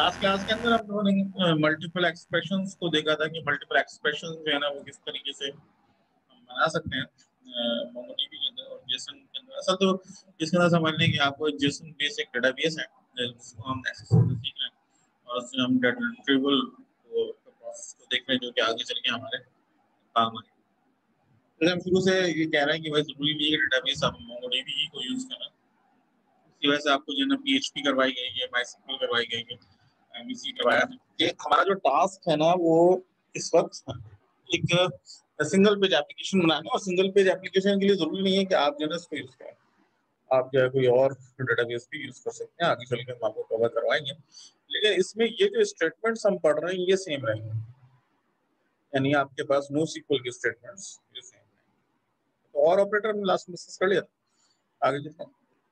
Last class के अंदर हम लोगों ने मल्टीपल एक्सप्रेशंस को देखा था कि मल्टीपल एक्सप्रेशंस जो है ना वो किस तरीके से हम बना सकते हैं मोंगोडीबी के अंदर और जेसन के अंदर। असल तो इसके अंदर समझ लें कि आपको जेसन बेस एक डेटाबेस है जिसको हम एक्सेस करके सीख रहे हैं और उससे हम डेटा रिट्रीवल को प्रोसेस को देख रहे हैं जो कि आगे चल के हमारे काम आए। तो हम शुरू से ये कह रहे हैं कि भाई जरूरी नहीं है कि डेटाबेस आप मोंगोडीबी ही को यूज करना। इसी वजह से आपको जो है ना PHP करवाई गई है, MySQL करवाई गई है, MVC करवाया है। ये हमारा जो टास्क है ना वो इस वक्त एक सिंगल पेज एप्लीकेशन बनाना है और सिंगल पेज एप्लीकेशन के लिए जरूरी नहीं है कि आप जो है इसको यूज करें। आप जो है कोई और डेटाबेस भी यूज कर सकते हैं, आगे चल के हम आपको कवर करवाएंगे। लेकिन इसमें ये जो स्टेटमेंट्स हम पढ़ रहे हैं ये सेम रहेंगे, यानी आपके पास नो सीक्वल के स्टेटमेंट्स ये सेम रहेंगे। तो और ऑपरेटर हमने लास्ट में डिस्कस कर लिया, आगे चलते हैं।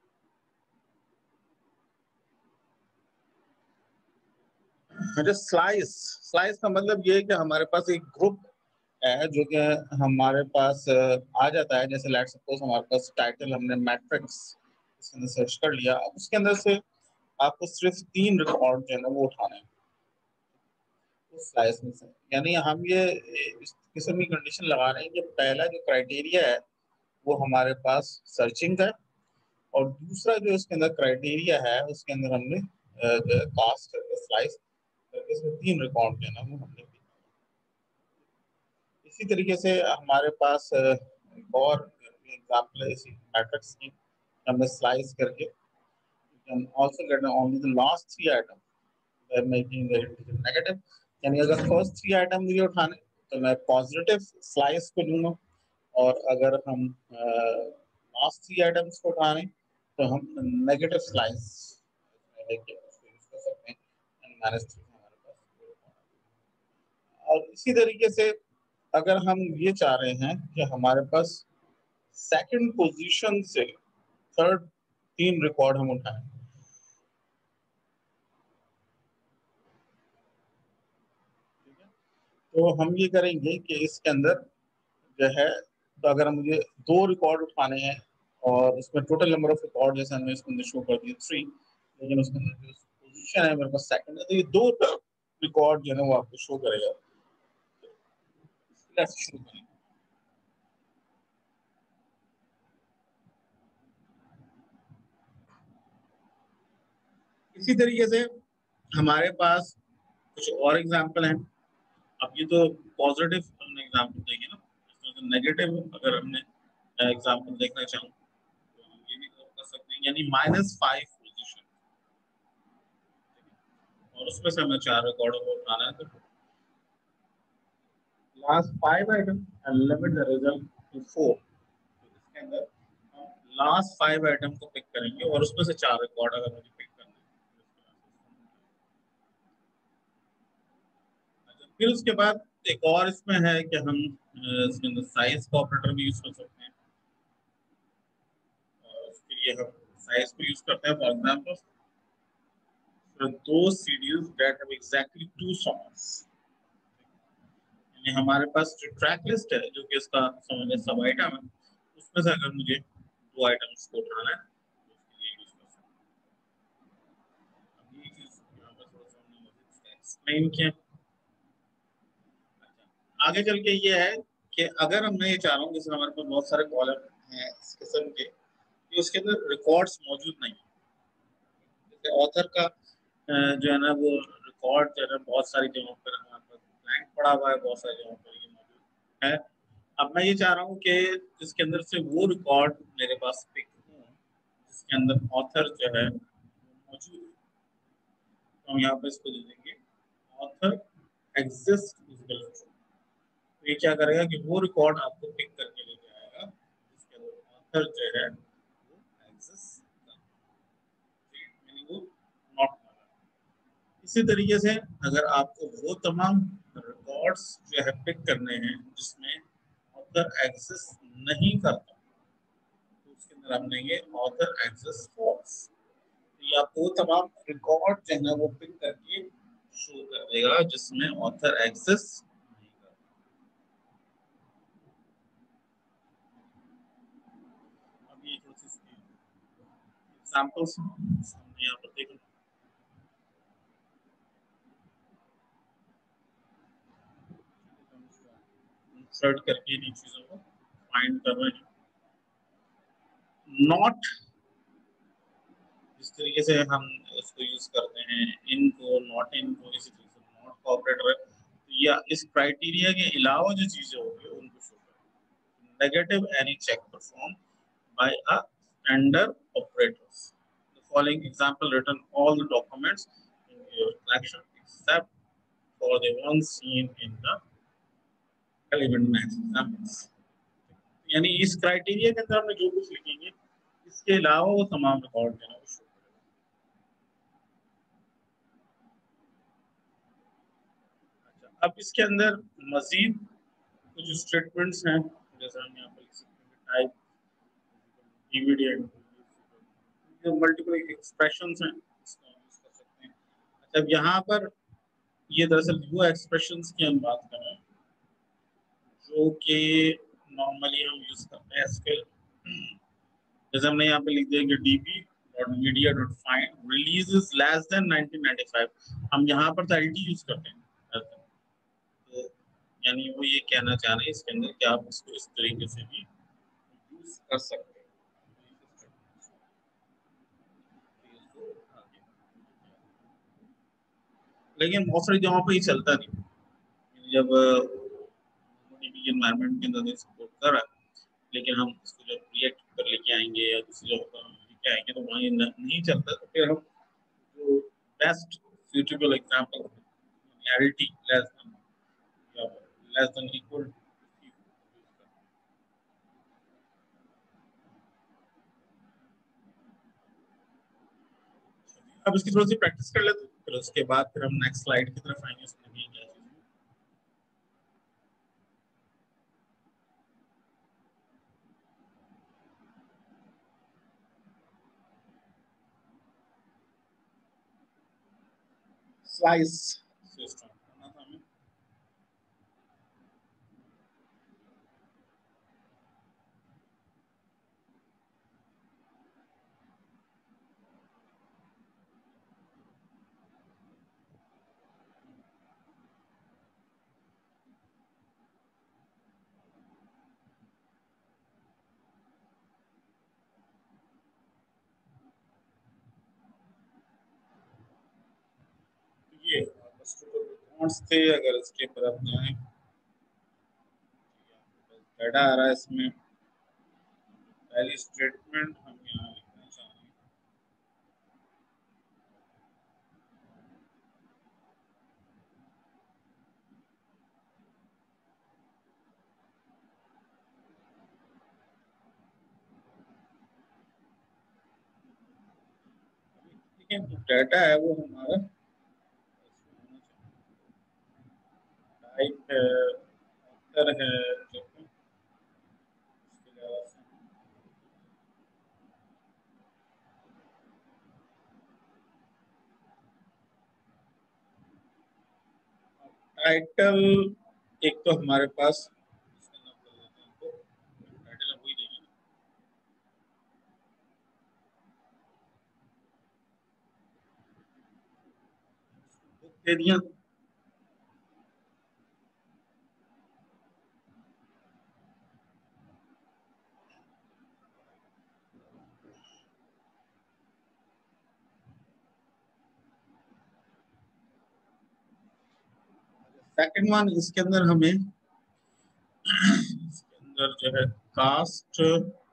अच्छा, स्लाइस स्लाइस का मतलब ये है कि हमारे पास एक ग्रुप है जो कि हमारे पास आ जाता है। जैसे लेट्स सपोज हमारे पास टाइटल हमने मैट्रिक्स इसके अंदर सर्च कर लिया, अब उसके अंदर से आपको सिर्फ 3 रिकॉर्ड जो है ना वो उठाने हैं उस स्लाइस में से। यानी हम ये इस किस्म की कंडीशन लगा रहे हैं कि पहला जो क्राइटेरिया है वो हमारे पास सर्चिंग का है और दूसरा जो इसके अंदर क्राइटेरिया है उसके अंदर हमने कास्ट करके स्लाइस करके इसमें 3 रिकॉर्ड जो है ना वो हमने। इसी तरीके से हमारे पास एक और एग्जांपल है इसी मैट्रिक्स की, हमने स्लाइस करके can also get only the last 3 items by making the integer negative। यानी अगर फर्स्ट 3 आइटम मुझे उठाने तो मैं पॉजिटिव स्लाइस को लूंगा और अगर हम लास्ट 3 आइटम्स को उठाने तो हम नेगेटिव स्लाइस लेके उसको यूज कर सकते हैं। -3 हमारे पास। और इसी तरीके से अगर हम ये चाह रहे हैं कि हमारे पास सेकंड पोजीशन से थर्ड 3 रिकॉर्ड हम उठाएं, तो हम ये करेंगे कि इसके अंदर जो है, तो अगर मुझे 2 रिकॉर्ड उठाने हैं और उसमें टोटल नंबर ऑफ रिकॉर्ड जैसे हमने इसके अंदर शो कर दिए 3, लेकिन उसके अंदर जो पोजीशन है मेरे पास सेकंड है, तो ये 2 रिकॉर्ड जो है वो आपको शो करेगा। लेट्स शुरू करें। इसी तरीके से हमारे पास कुछ और एग्जांपल हैं। अब ये तो पॉजिटिव हमने एग्जांपल देंगे ना, तो नेगेटिव अगर हमने एग्जांपल देखना चाहूँ तो हम ये भी कर सकते हैं, यानी -5 पोजीशन और उसमें से हमें 4 रिकॉर्डों को उठाना है। तो last 5 item and limit the result to 4। तो इसके अंदर हम लास्ट 5 आइटम को पिक करेंगे और उसमें से 4 रिकॉर्ड अगर मुझे पिक करना है। फिर उसके बाद एक और इसमें है कि हम इसके अंदर साइज का ऑपरेटर भी यूज कर सकते हैं और उसके लिए हम साइज को यूज करते हैं। For example those CDs that have exactly 2 songs, यानी हमारे पास जो ट्रैक लिस्ट है जो कि इसका समझ सब आइटम है उसमें से अगर मुझे 2 आइटम्स को उठाना है तो उसके लिए यूज कर सकते हैं। अब ये चीज यहाँ पर थोड़ा सा हमने इसका एक्सप्लेन किया। आगे चल के ये है कि अगर हमने ये चाह रहा हूँ जैसे हमारे पास बहुत सारे कॉलम हैं इस किस्म के, उसके अंदर रिकॉर्ड्स मौजूद नहीं है। जैसे ऑथर का जो है ना वो रिकॉर्ड जो है ना बहुत सारी जगहों पर हमारे पास ब्लैंक पड़ा हुआ है, बहुत सारी जगहों पर ये मौजूद है। अब मैं ये चाह रहा हूँ कि इसके अंदर से वो रिकॉर्ड मेरे पास पिक हो जिसके अंदर ऑथर जो है मौजूद है। तो हम यहाँ पे इसको दे देंगे ऑथर एग्जिस्ट इक्वल टू। तो ये क्या करेगा कि वो रिकॉर्ड आपको पिक करके लेके आएगा जिसके अंदर ऑथर जो है वो एग्जिस्ट वो नॉट। इसी तरीके से अगर आपको वो तमाम रिकॉर्ड्स जो है पिक करने हैं जिसमें ऑथर एग्जिस्ट नहीं करता तो उसके अंदर हम लेंगे ऑथर एग्जिस्ट फॉल्स। तो ये आपको वो तमाम रिकॉर्ड जो है ना वो पिक करके शो कर देगा जिसमें ऑथर एग्जिस्ट नहीं करता। अब ये थोड़ी सी एग्जांपल्स हमने यहाँ पर देखें। इंसर्ट करके इन चीजों को फाइंड कर रहे हैं। नॉट, इस तरीके से हम इसको यूज करते हैं, इन को, नॉट इन को, इसी तरीके से नॉट का ऑपरेटर है, तो या इस क्राइटेरिया के अलावा जो चीजें होंगी उनको शो करें। Negative any check perform by a standard operators. The following example written all the documents in your collection except for the ones seen in the element max examples। यानी इस क्राइटेरिया के अंदर हमने जो कुछ लिखेंगे इसके अलावा वो तमाम रिकॉर्ड जो है वो शो करेगा। अच्छा, अब इसके अंदर मजीद कुछ स्टेटमेंट्स हैं, जैसे हम यहाँ पर लिख सकते हैं टाइप डिविडेंड, जो मल्टीपल एक्सप्रेशंस हैं इसको हम यूज कर सकते हैं। अच्छा, अब यहाँ पर ये दरअसल वो एक्सप्रेशंस की हम बात कर रहे हैं जो कि नॉर्मली हम यूज करते हैं एसक्यूएल। जैसे हमने यहाँ पे लिख दिया कि db.media.find release is less than 1995, हम यहाँ पर तो LT यूज करते हैं, तो यानी वो ये कहना चाह रहे हैं इसके अंदर कि आप इसको इस तरीके से भी यूज कर सकते हैं। लेकिन बहुत सारी जगहों पर ये चलता नहीं, जब एनवायरनमेंट के अंदर सपोर्ट कर रहा है, लेकिन हम उसको जब रिएक्ट कर लेके आएंगे या दूसरी जगह पर लेके आएंगे तो वहाँ ये नहीं चलता, तो फिर हम जो best suitable example reality less than equal to। अब इसकी थोड़ी सी प्रैक्टिस कर लेते हैं, फिर उसके बाद फिर हम नेक्स्ट स्लाइड की तरफ आएंगे, उसमें भी क्या चीज़ है। स्लाइस सिस्टम करना था हमें। ये रिस्पॉन्स थे, अगर इसके ऊपर आप जाएं डाटा आ रहा है इसमें, पहली स्टेटमेंट हम यहाँ लिखना चाह रहे हैं। ठीक है, डाटा है वो हमारा टाइप है, ऑथर है, टाइटल एक तो हमारे पास टाइटल वही देंगे, दे दिया। सेकंड वन, इसके अंदर हमें इसके अंदर जो है कास्ट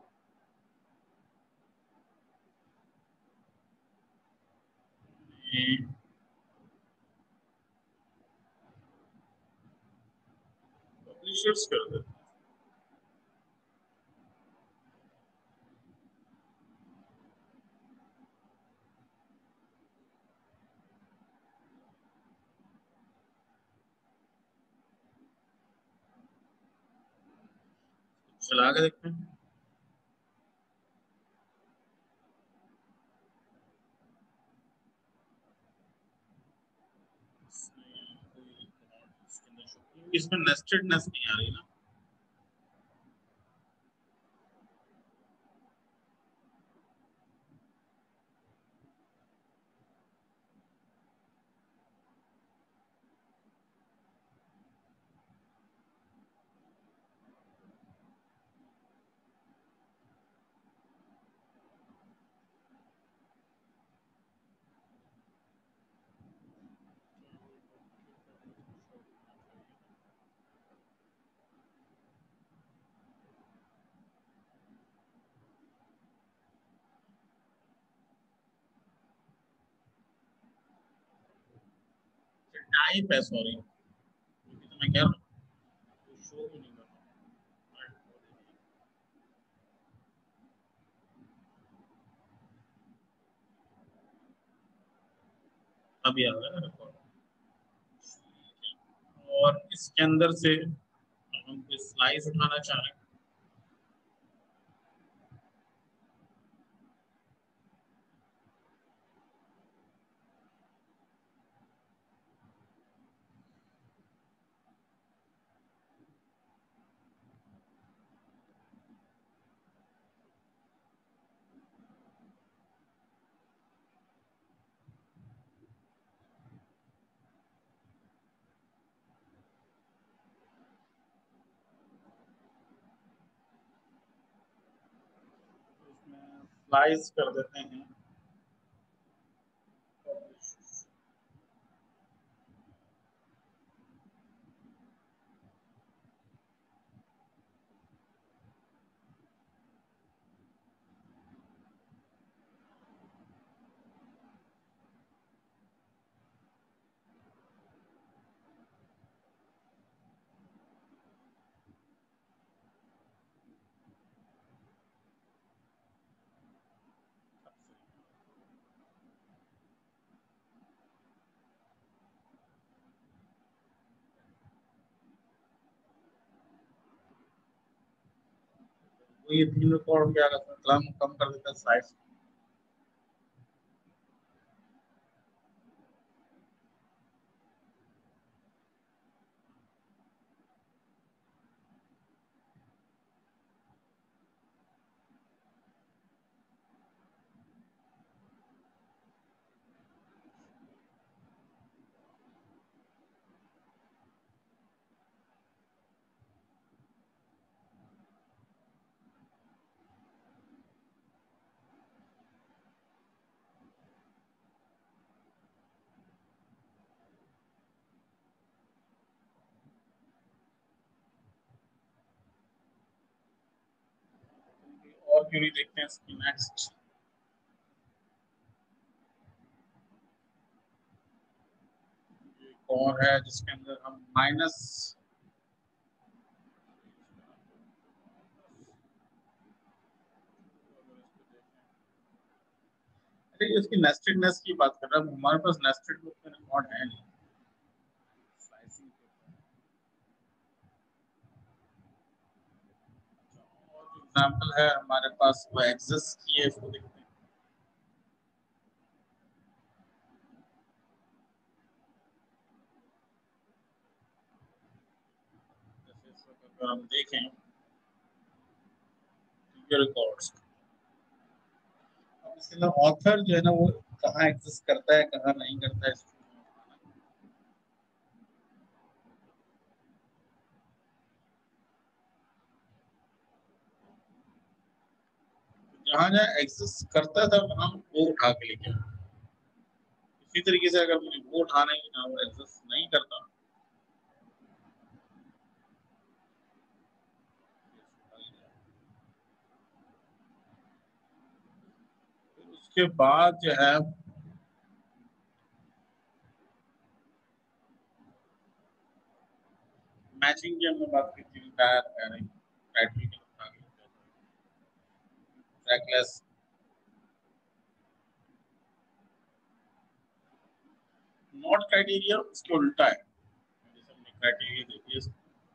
पब्लिशर्स कर देते हैं। चला के देखते हैं। इसमें नेस्टेडनेस नहीं आ रही ना, टाइप है, सॉरी, तो मैं कह रहा हूँ शो भी नहीं कर रहा। अभी आ गया ना रिकॉर्ड। और इसके अंदर से हम स्लाइस उठाना चाह रहे हैं। स्लाइस कर देते हैं। तो ये तीन रिकॉर्ड क्या करते हैं, कम कम कर देते हैं साइज। और क्यों नहीं देखते हैं इसकी नेक्स्ट। और है जिसके अंदर हम माइनस, अरे इसकी नेस्टेडनेस की बात कर रहा हूँ, हमारे पास नेस्टेड बुक में रिकॉर्ड है नहीं। स्लाइसिंग और एग्जांपल है हमारे पास वो एक्सेस की है, इसको देखते हैं। जैसे इस वक्त अगर हम देखें रिकॉर्ड्स, अब इसके अंदर ऑथर जो है ना वो कहाँ एग्जिस्ट करता है कहाँ नहीं करता है, जहाँ जहाँ एग्जिस्ट करता था वहां वो उठा के लेके आए। इसी तरीके से अगर मुझे वो उठाना है जहाँ वो एग्जिस्ट नहीं करता, फिर उसके बाद जो है मैचिंग की हमने बात की थी, टाइटल की ट्रैकलेस, नॉट क्राइटेरिया उसके उल्टा है। जैसे हमने क्राइटेरिया देखिए,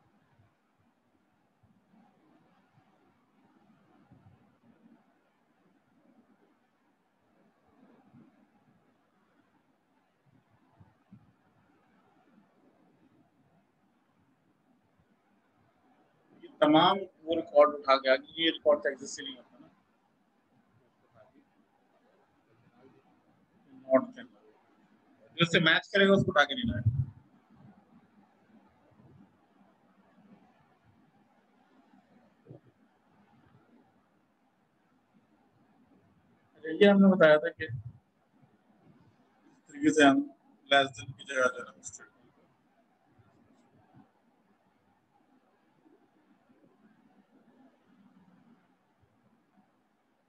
तमाम वो रिकॉर्ड उठा गया कि ये रिकॉर्ड एग्जिस्ट ही नहीं होता ना, नॉट के अंदर जिससे मैच करेगा उसको उठा के नहीं लाएगा। ये हमने बताया था कि इस तरीके से हम लेस देन की जगह जो है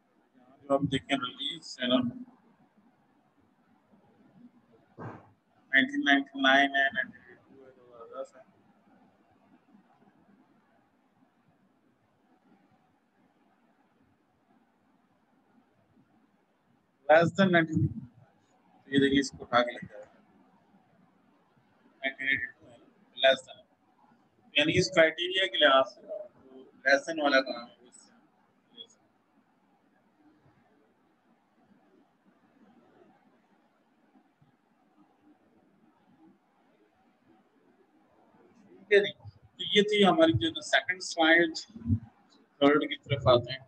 जो हम देखें रिलीज है ना, 1999 है, 1982 है, 2010 है। लेस देन 19, ये देखिए इसको उठा के लेकर 1982 है, लेस देन, यानी इस क्राइटेरिया के लिहाज से तो लेस देन वाला काम है इससे। ठीक है जी, तो ये थी हमारी जो सेकंड स्लाइड, थर्ड की तरफ आते हैं।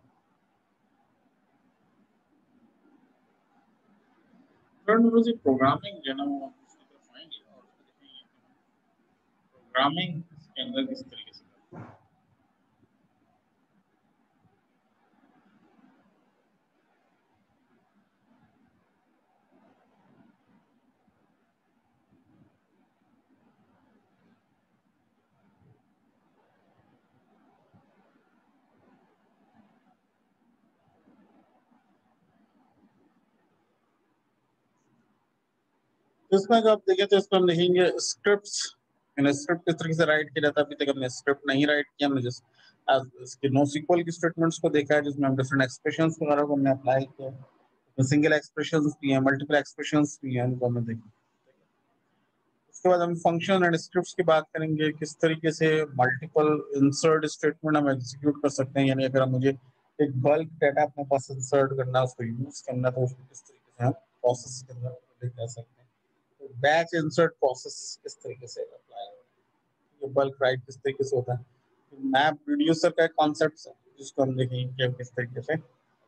थर्ड में जो प्रोग्रामिंग जो है ना वो हम उसकी तरफ आएंगे और प्रोग्रामिंग के अंदर किस तरीके से करते हैं। तो इसमें अगर आप देखें तो इसमें हम लिखेंगे स्क्रिप्ट्स, स्क्रिप्ट किस तरीके से राइट किया जाता है। अभी तक हमने स्क्रिप्ट नहीं राइट किया, हमने जस्ट इसके नो सीक्वल की स्टेटमेंट्स को देखा है जिसमें हम डिफरेंट एक्सप्रेशंस वगैरह को हमने अप्लाई किया, तो सिंगल एक्सप्रेशंस भी हैं, मल्टीपल एक्सप्रेशंस भी हैं, उनको हमने देखा। उसके बाद हम फंक्शन एंड स्क्रिप्ट्स की बात करेंगे, किस तरीके से मल्टीपल इंसर्ट स्टेटमेंट हम एग्जीक्यूट कर सकते हैं, यानी अगर हम मुझे एक बल्क डाटा अपने पास इंसर्ट करना, उसको यूज करना, तो उसको किस तरीके से हम प्रोसेस के अंदर लेकर सकते हैं। तो बैच इंसर्ट प्रोसेस किस तरीके से अप्लाई होगा, ये बल्क राइट किस तरीके से होता है, मैप रिड्यूसर का कॉन्सेप्ट जिसको हम देखेंगे कि हम किस तरीके से।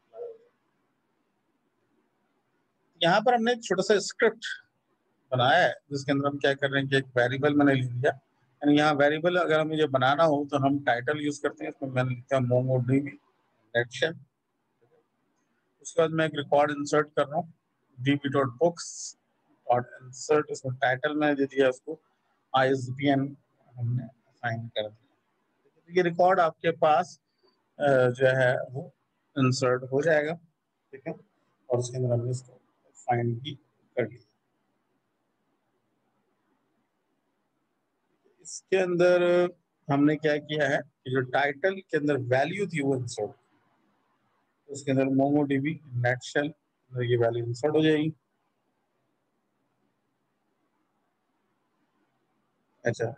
यहाँ पर हमने एक छोटा सा स्क्रिप्ट बनाया है जिसके अंदर हम क्या कर रहे हैं कि एक वेरिएबल मैंने लिख दिया, यानी यहाँ वेरिएबल अगर हमें ये बनाना हो तो हम टाइटल यूज करते हैं, इसमें मैंने लिखा मोंगोडीबी नेटशेल। उसके बाद मैं एक रिकॉर्ड इंसर्ट कर रहा हूँ, db.books डॉट इंसर्ट, इसमें टाइटल मैंने दे दिया उसको ISBN हमने असाइन कर दिया। तो ये रिकॉर्ड आपके पास जो है वो इंसर्ट हो जाएगा, ठीक है, और उसके अंदर हमने इसको फाइंड भी कर लिया। इसके अंदर हमने क्या किया है कि जो टाइटल के अंदर वैल्यू थी वो इंसर्ट, तो उसके अंदर मोंगोडीबी नेटशेल ये वैल्यू इंसर्ट हो जाएगी। अच्छा,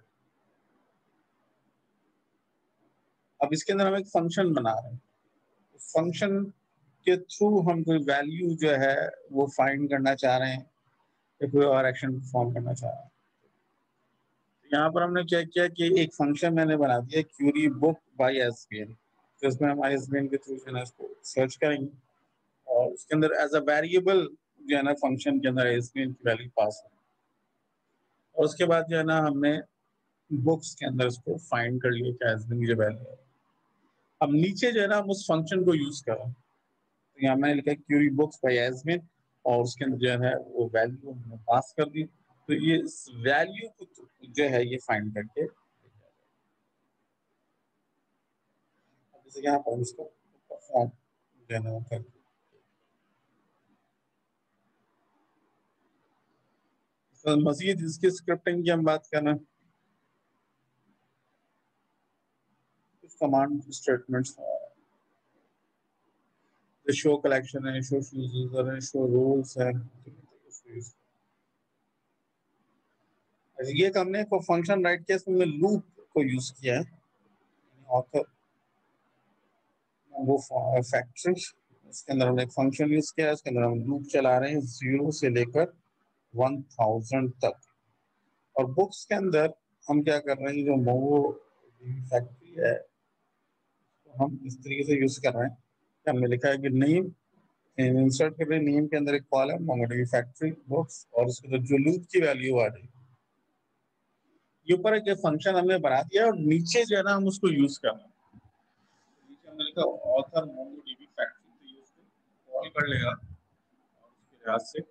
अब इसके अंदर हम एक फंक्शन बना रहे हैं, फंक्शन के थ्रू हम कोई वैल्यू जो है वो फाइंड करना चाह रहे हैं या कोई और एक्शन परफॉर्म करना चाह रहे हैं। तो यहाँ पर हमने क्या किया कि एक फंक्शन मैंने बना दिया क्यूरी बुक बाय एसबीएन, तो इसमें हम आईएसबीएन के थ्रू जो है इसको सर्च करेंगे और उसके अंदर एज अ वेरिएबल जो है ना फंक्शन के अंदर आईएसबीएन की वैल्यू पास है, और उसके बाद जो है ना हमने बुक्स के अंदर उसको फाइंड कर लिया कि आईएसबीएन की जो वैल्यू है। अब नीचे जो है ना हम उस फंक्शन को यूज कर रहे हैं, तो यहाँ मैंने लिखा क्यूरी बुक्स बाय एसबीएन और उसके अंदर जो है वो वैल्यू हमने पास कर दी, तो ये इस वैल्यू को जो है ये फाइंड करके जैसे यहाँ पर इसको परफॉर्म जो है ना कर। तो मजीद इसकी स्क्रिप्टिंग की हम बात कर रहे हैं, कुछ कमांड स्टेटमेंट्स शो कलेक्शन है, शो यूजर है, शो रोल्स है। ये हमने को फंक्शन राइट किया, इसमें लूप को यूज किया है, ऑथर वो फैक्ट्री, इसके अंदर हमने एक फंक्शन यूज किया है, इसके अंदर हम लूप चला रहे हैं 0 से लेकर 1000 तक। और बुक्स के अंदर हम क्या कर रहे हैं, जो मोगो फैक्ट्री है तो हम इस तरीके से यूज कर रहे हैं, हमने लिखा है कि नेम इंसर्ट कर रहे हैं, नेम के अंदर एक कॉलम मोंगोडीबी फैक्ट्री बुक्स और उसके अंदर जो लूप की वैल्यू आ रही है, ये ऊपर एक फंक्शन हमने बना दिया और नीचे जो है ना हम उसको यूज कर रहे हैं। नीचे हमने लिखा ऑथर मोंगोडीबी फैक्ट्री, तो ये उसको कॉल कर लेगा और उसके लिहाज से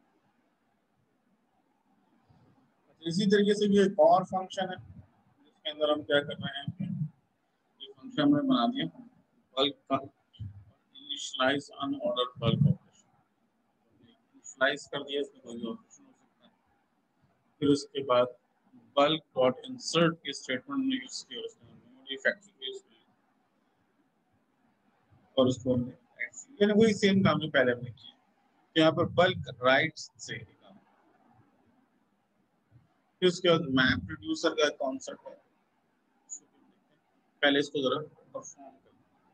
इसी तरीके से ये एक और फंक्शन है जिसके अंदर हम क्या कर रहे हैं, ये फंक्शन हमने बना दिया बल्क का, initialize unordered bulk operation, initialize कर दिया, इसमें कोई भी ऑपरेशन हो सकता है। फिर उसके बाद बल्क डॉट इंसर्ट के स्टेटमेंट में यूज किया, उसने मेमोरी फैक्ट्री को यूज किया और उसको हमने यानी वही सेम काम जो पहले हमने किया। तो यहाँ पर बल्क राइट्स से काम। फिर उसके बाद मैप रिड्यूसर का कॉन्सेप्ट है, पहले इसको जरा परफॉर्म कर।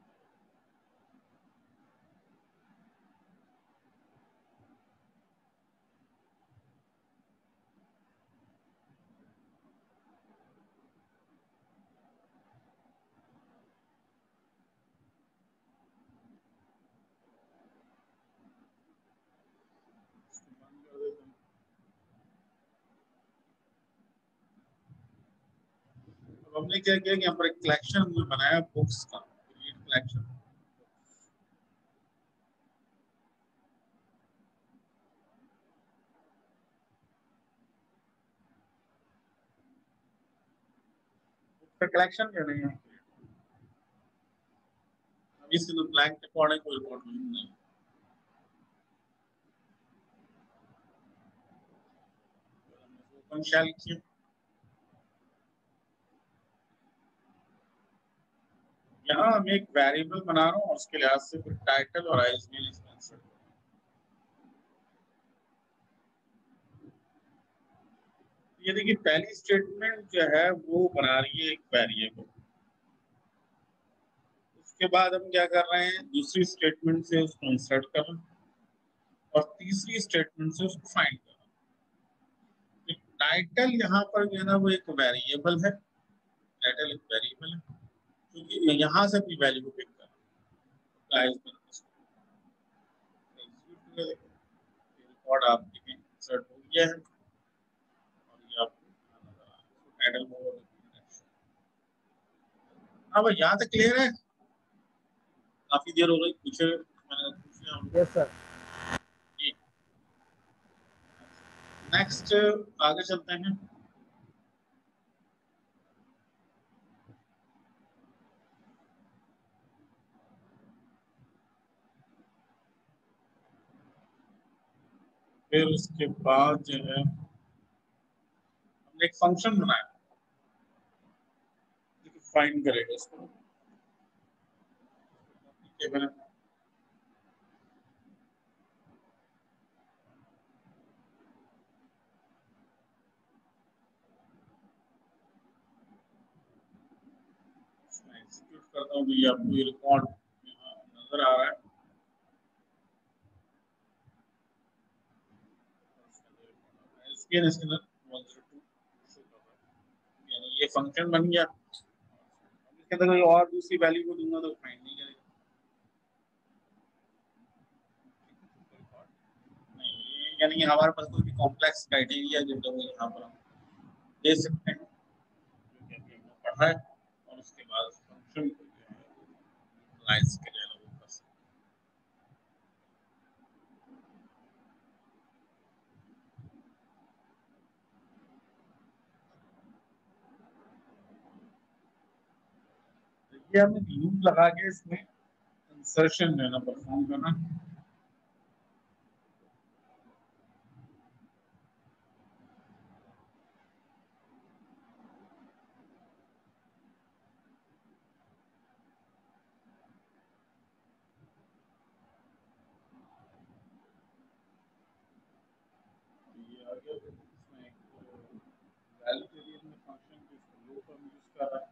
हमने क्या किया कि यहाँ पर एक कलेक्शन हमने बनाया बुक्स का, कलेक्शन। कलेक्शन क्या नहीं है, अभी से ब्लैंक रिकॉर्ड है, कोई रिकॉर्ड नहीं। ओपन शेल किया, यहाँ मैं एक वेरिएबल बना रहा हूँ और उसके लिहाज से फिर टाइटल और आईएसबीएन इसमें इंसर्ट। ये देखिए पहली स्टेटमेंट जो है वो बना रही है एक वेरिएबल, उसके बाद हम क्या कर रहे हैं, दूसरी स्टेटमेंट से उसको इंसर्ट कर रहे हैं और तीसरी स्टेटमेंट से उसको फाइंड कर रहे हैं। टाइटल यहाँ पर जो है ना वो एक वेरिएबल है, टाइटल एक वेरिएबल है क्योंकि यहाँ से अपनी वैल्यू को पिक कर रहा है। रिकॉर्ड आप देखें इंसर्ट हो गया है और ये आपको टाइटल में। हाँ भाई यहाँ तक क्लियर है, काफी देर हो गई, पूछे मैंने पूछे। Yes sir. नेक्स्ट आगे चलते हैं। फिर उसके बाद जो है हमने एक फंक्शन बनाया जो फाइंड करेगा उसको, ठीक है। एग्जीक्यूट करता हूँ तो ये आपको ये रिकॉर्ड नजर आ रहा है। इसके अंदर 102 यानी ये फंक्शन बन गया, इसके अंदर कोई और दूसरी वैल्यू को दूंगा तो फाइंड नहीं करेगा। यानी हमारे पास कोई भी कॉम्प्लेक्स क्राइटेरिया जो है वो यहाँ पर हम दे सकते हैं, जो कि अभी हमने पढ़ा है, और उसके बाद फंक्शन को जो है लाइन्स के लिए वो कर सकते हैं। ये हमने लूप लगा के इसमें इंसर्शन जो है ना परफॉर्म करना। ये आ गया, इसमें एक वैल्यू के लिए हमने फंक्शन के लूप हम यूज कर रहे हैं।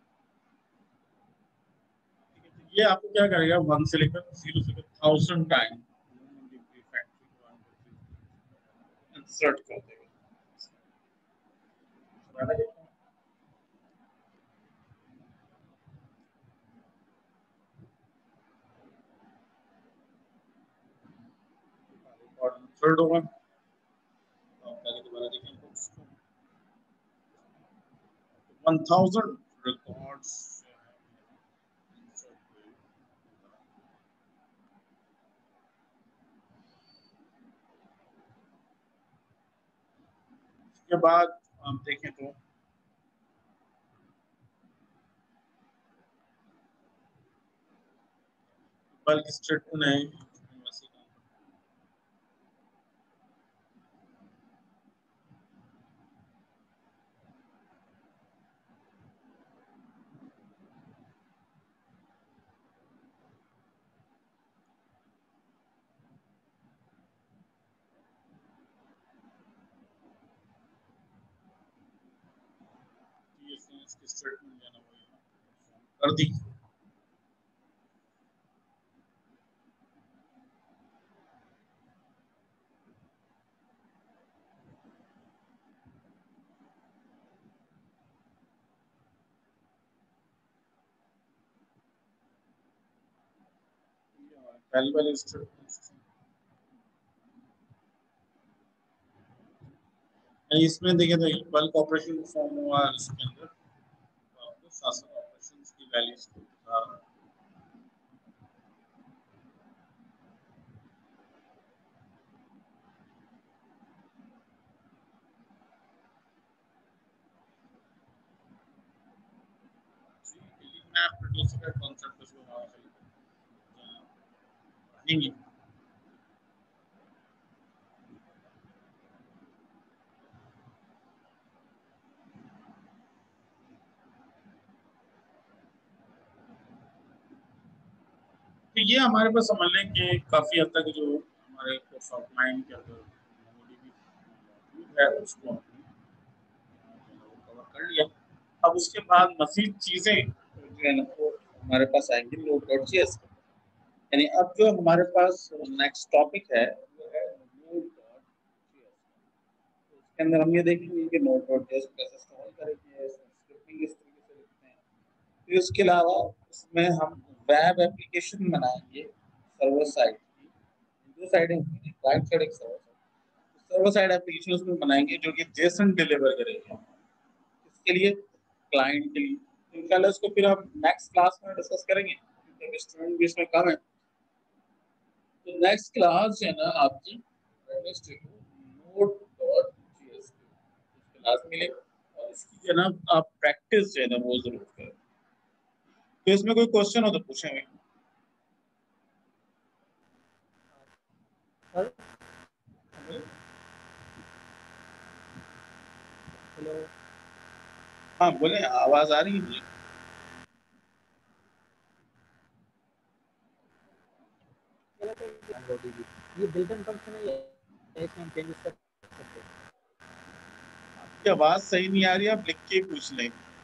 ये आपको क्या करेगा 1 से लेकर 0 से लेकर 1000 टाइम इंसर्ट कर देगा। और इंसर्ट होगा, पहले दोबारा देखें बुक्स को 1000 रिकॉर्ड्स के बाद हम देखें तो बल्क स्टेटमेंट है वैसे काम ये इसकी स्टेटमेंट जो है ना वो कर दी। पहली वाली स्टेटमेंट इसमें देखें तो बल्क ऑपरेशन फॉर्म हुआ इसके अंदर तो आपको शासन ऑपरेशंस की वैल्यूज को दिखा रहा है। मैप प्रोड्यूसर का कॉन्सेप्ट इसको हमारा चाहिए। तो ये हमारे पास समझ लें कि काफी हद तक जो हमारे कोर्स ऑफ लाइन के अंदर मेमोरी भी मौजूद है उसको हमने कवर कर लिया। अब उसके बाद मजीद चीजें जो है ना वो हमारे पास आएंगी नोट डॉट जेएस। यानी अब जो हमारे पास नेक्स्ट टॉपिक है वो है नोट डॉट जेएस। उसके अंदर हम ये देखेंगे कि नोट डॉट जेएस कैसे इस्तेमाल करेंगे, स्क्रिप्टिंग किस तरीके से लिखते हैं। फिर उसके अलावा उसमें हम वेब एप्लीकेशन बनाएंगे सर्वर साइड की। दो साइडें होती हैं, क्लाइंट साइड एक server side. Server side application उसमें बनाएंगे जो कि जेसन डिलीवर करेंगे इसके लिए क्लाइंट के लिए। तो इंशाल्लाह इसको फिर हम नेक्स्ट क्लास में डिस्कस करेंगे क्योंकि स्टूडेंट भी इसमें कम है। तो नेक्स्ट क्लास जो है ना आपकी वेडनेसडे को नोड डॉट जेएस की क्लास मिलेगी और इसकी जो है ना आप प्रैक्टिस जो है ना वो जरूर करें। तो इसमें कोई क्वेश्चन हो तो पूछेंगे। Sir hello. हाँ बोले, आवाज आ रही है मुझे। ये बिल्ट इन फंक्शन है, इसमें हम चेंजेस कर सकते हैं। आपकी आवाज सही नहीं आ रही, आप लिख के पूछ लें।